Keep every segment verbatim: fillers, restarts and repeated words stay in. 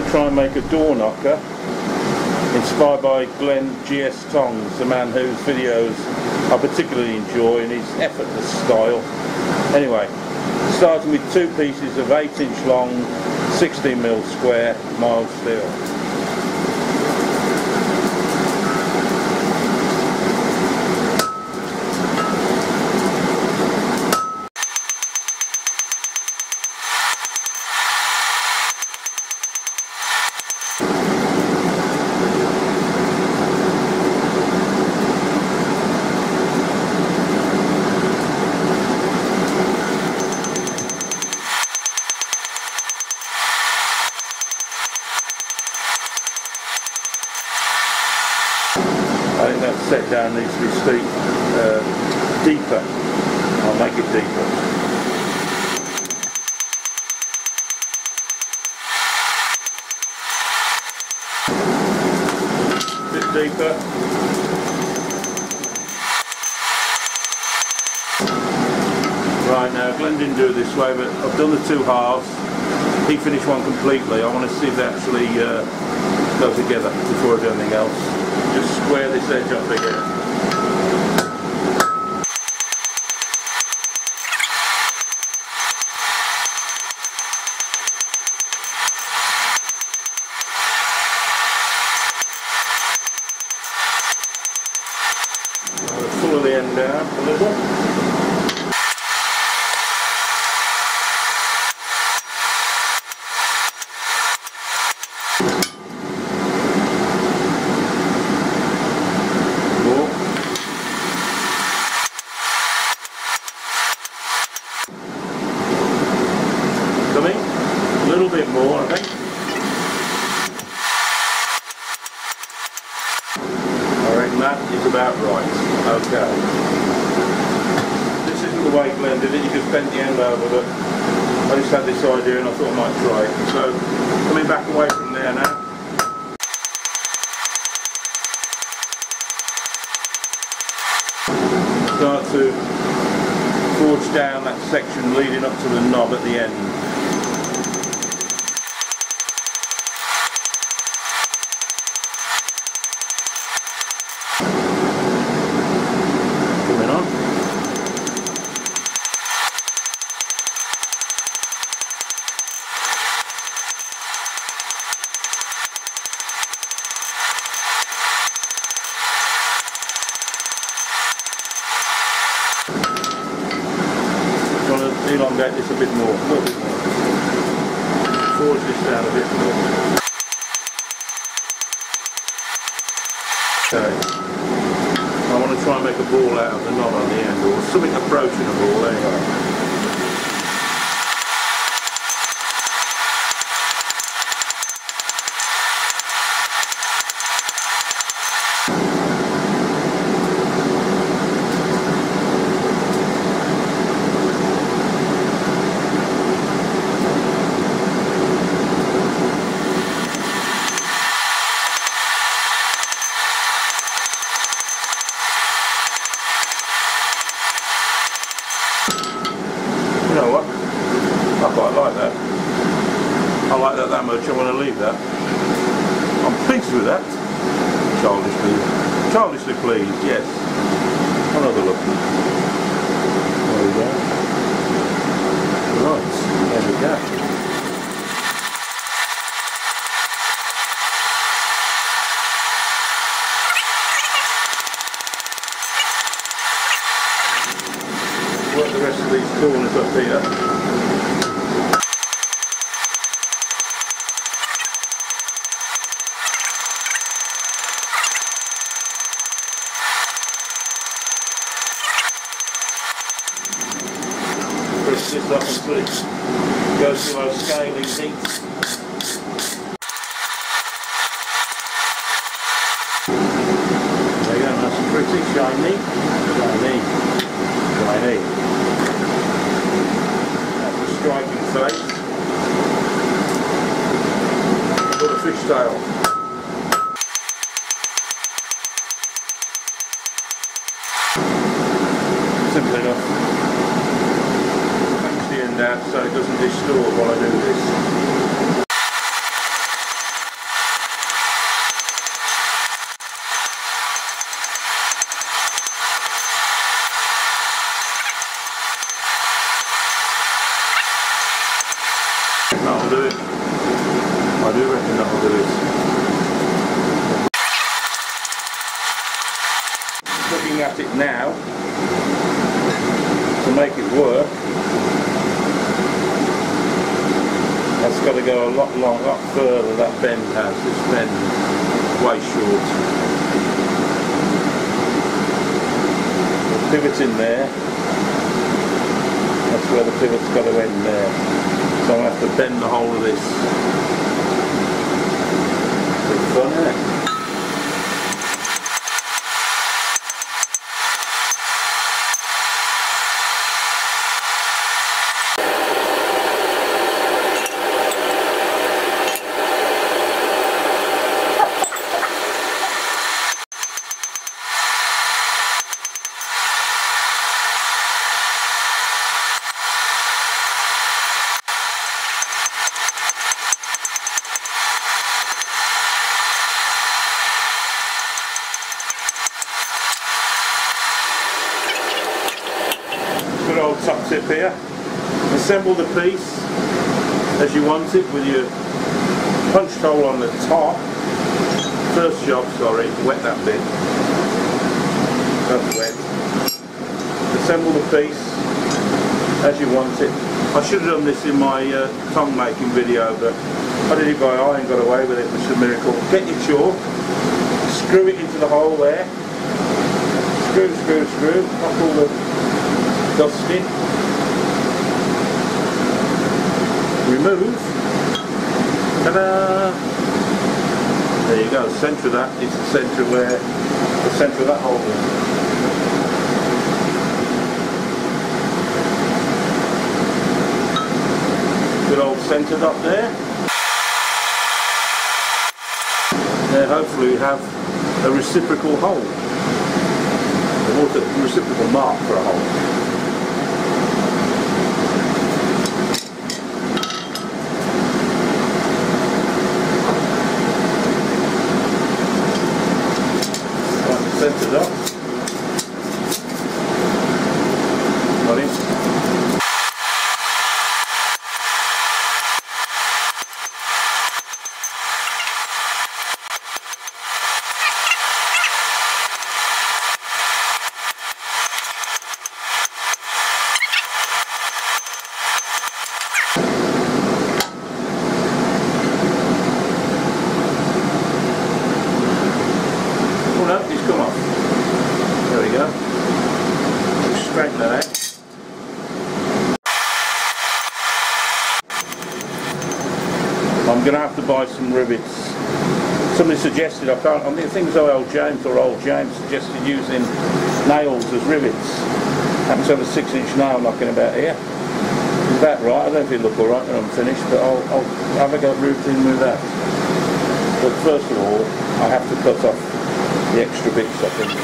to try and make a door knocker inspired by Glenn G S tongs, the man whose videos I particularly enjoy in his effortless style. Anyway, starting with two pieces of eight inch long, sixteen mil square mild steel. I think that set down needs to be steep, uh, deeper. I'll make it deeper. A bit deeper. Right, now Glenn didn't do it this way, but I've done the two halves. He finished one completely. I want to see if they actually uh, go together before I do anything else. Just square this edge up again. Pull the end down a little. A little bit more, I think. I reckon that is about right. Okay. This isn't the way Glenn did it, you just bent the end over, but I just had this idea and I thought I might try it. So, coming back away from there now. Start to forge down that section leading up to the knob at the end. Elongate this a bit more, a little bit more. Forge this down a bit more. Okay. I want to try and make a ball out of the knob on the end, or something approaching a ball anyway. You know what? I quite like that. I like that that much, I want to leave that. I'm pleased with that. Childishly, childishly pleased, yes. Another look. There we go. Right, there we go. Work the rest of these corners up here. Push this up and put it, go through our scaling heat. There you go, nice and pretty, shiny, shiny, shiny. That's the striking face. Got a fishtail. Simple enough. Punch the end out so it doesn't distort while I do this. at it now to make it work. That's got to go a lot long, a lot further. That bend has. This bend is way short. The pivot in there. That's where the pivot's got to end there. So I'm going to have to bend the whole of this. Bit fun, isn't it? Good old top tip here. Assemble the piece as you want it with your punched hole on the top. First job, sorry, wet that bit. That's wet. Assemble the piece as you want it. I should have done this in my uh, tongue making video, but I did it by eye and got away with it, which is a miracle. Get your chalk, screw it into the hole there. Screw, screw, screw, knock all the dust in. Remove. Ta-da! There you go. The centre of that is the centre where the centre of that hole is. Good old centred up there. There, hopefully we have a reciprocal hole. A reciprocal mark for a hole. Centred up. Got it. Oh no, he's come off. There we go. Straighten that out. I'm going to have to buy some rivets. Somebody suggested, I can't, I mean, I think it was old James or old James suggested using nails as rivets. Happens to have a six inch nail knocking about here. Is that right? I don't know if it'll look alright when I'm finished, but I'll, I'll have a go routine with that. But first of all, I have to cut off the extra bits, I think.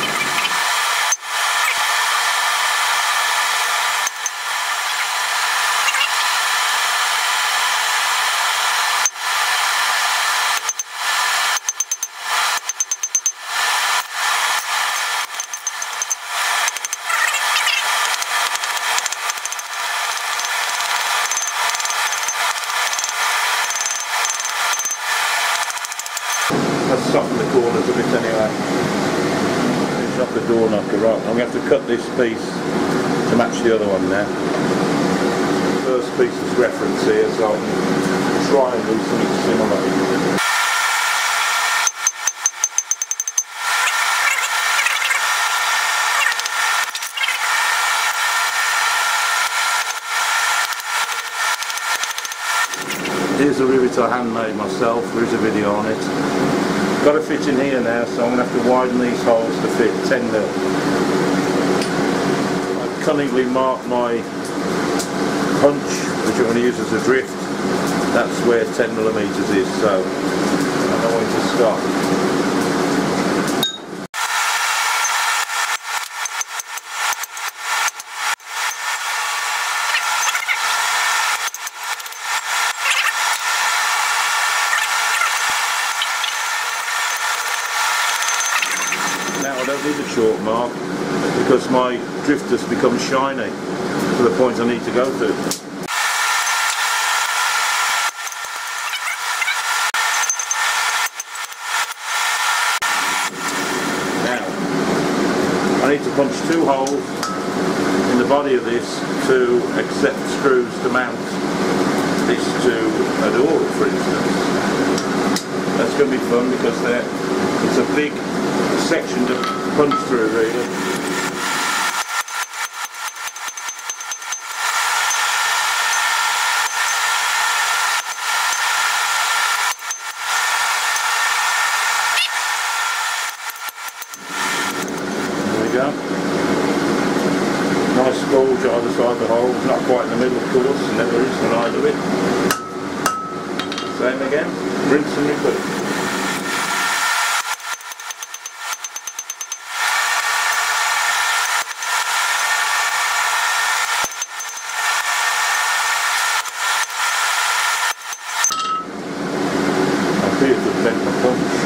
Let's soften the corners a bit anyway. Finish off the door knocker. Right, I'm going to have to cut this piece to match the other one now. First piece is reference here, so I can try and do something similar. Here's a rivet I handmade myself. There is a video on it. Got to fit in here now, so I'm going to have to widen these holes to fit ten mil. I've cunningly marked my punch, which I'm going to use as a drift. That's where ten millimeters is, so I know when to stop. Now I don't need a chalk mark because my drifter's become shiny to the point I need to go to. Now, I I need to punch two holes in the body of this to accept screws to mount this to a door, for instance. That's going to be fun because it's a big section to punch through, really. Nice bulge either side of the hole, not quite in the middle of course, never is when I do it. Same again, rinse and repeat. I appear to have bent my punch.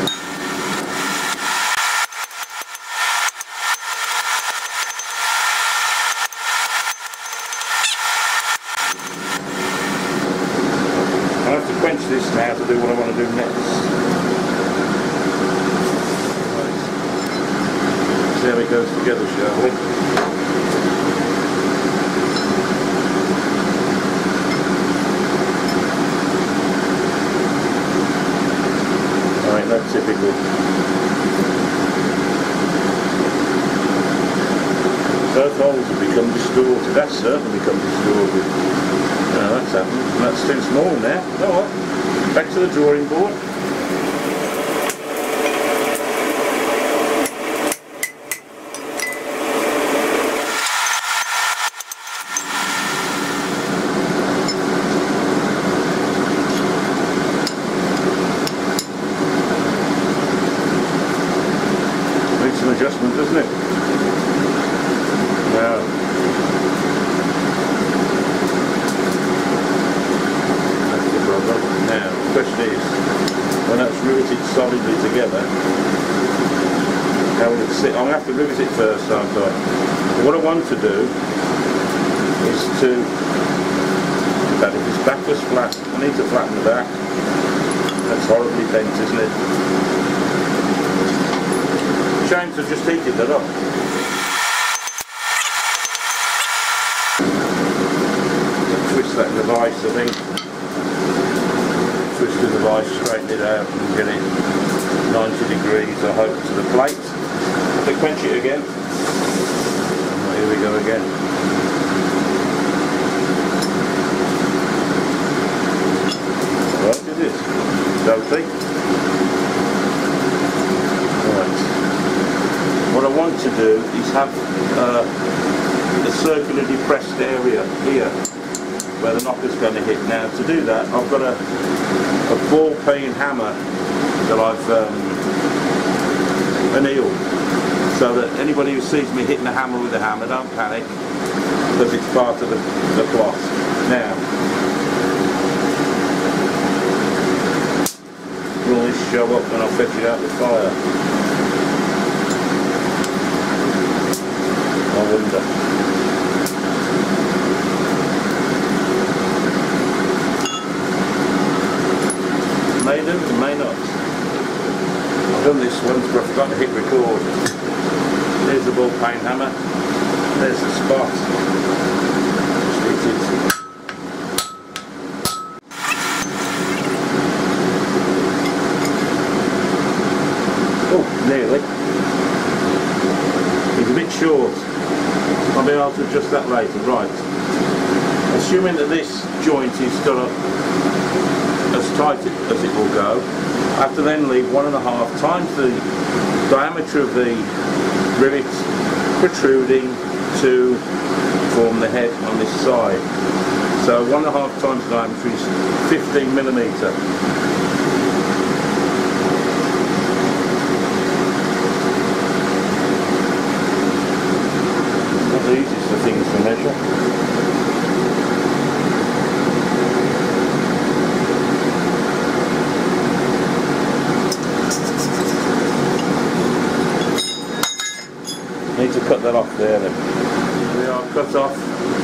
I have to quench this now to do what I want to do next. Right. See how it goes together, shall we? Oh, ain't that typical? Both holes have become distorted. That's certainly become distorted. No, that's happened. That's too small now. You know what? Back to the drawing board. Needs some adjustment, doesn't it? Now. Now, the question is, when that's riveted solidly together, how will it sit? I'm going to have to rivet it first, aren't I? What I want to do is to, that if this back was flat, I need to flatten the back. That's horribly bent, isn't it? Shame to just heated that up. Twist that in the vice, I think. Twist the device, straighten it out and get it ninety degrees, I hope, to the plate. They quench it again. Oh, here we go again. Right, is it? Dopey. Right. What I want to do is have uh, a circular depressed area here where the knocker's going to hit. Now, to do that, I've got a, a ball peen hammer that I've um, annealed, so that anybody who sees me hitting a hammer with a hammer, don't panic, because it's part of the, the cloth. Now, will this show up when I fetch it out the fire? I wonder. May do, and may not. I've done this once but I forgot to hit record. There's the ball peen hammer. There's the spot. Just hit it. Oh, nearly. It's a bit short. I'll be able to adjust that later. Right. Assuming that this joint is still up as tight as it will go, I have to then leave one and a half times the diameter of the rivet protruding to form the head on this side. So one and a half times the diameter is fifteen millimetre. Not the easiest of things to measure. Need to cut that off there then. We are cut off,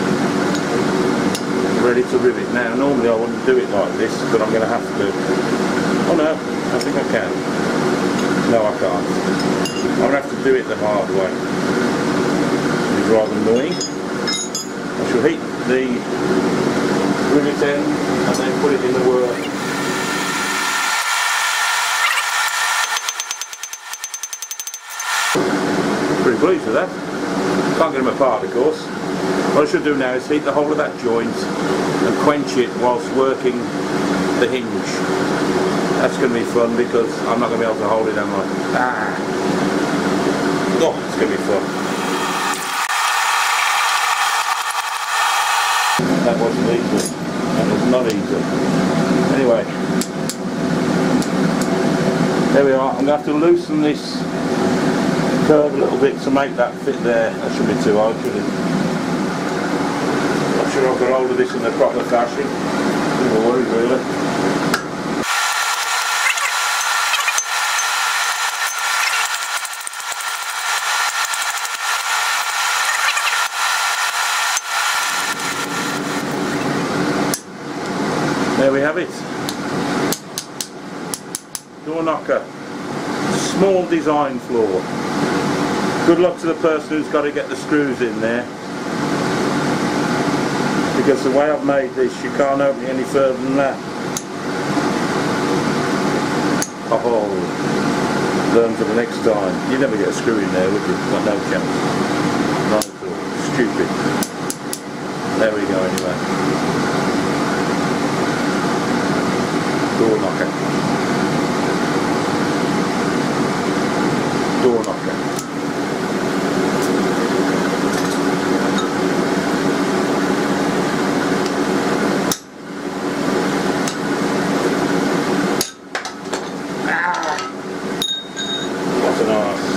ready to rivet. Now normally I wouldn't do it like this, but I'm going to have to. Oh no, I think I can. No, I can't. I'm going to have to do it the hard way. It's rather annoying. I shall heat the rivet end and then put it in the work. Pretty pleased with that. Can't get them apart, of course. What I should do now is heat the whole of that joint and quench it whilst working the hinge. That's going to be fun because I'm not going to be able to hold it, am I? Ah. Oh, it's going to be fun. That wasn't easy. That was not easy. Anyway, there we are. I'm going to have to loosen this curve a little bit to make that fit there. That should be too hard, should it? Not sure I've got hold of this in the proper fashion. No worries, really. There we have it. Door knocker. Small design flaw. Good luck to the person who's got to get the screws in there. Because the way I've made this, you can't open it any further than that. Oh, learn for the next time. You never get a screw in there, would you? Got no chance. Not at all. Stupid. There we go anyway. Door knocker. Door knocker. Ah! What an arse.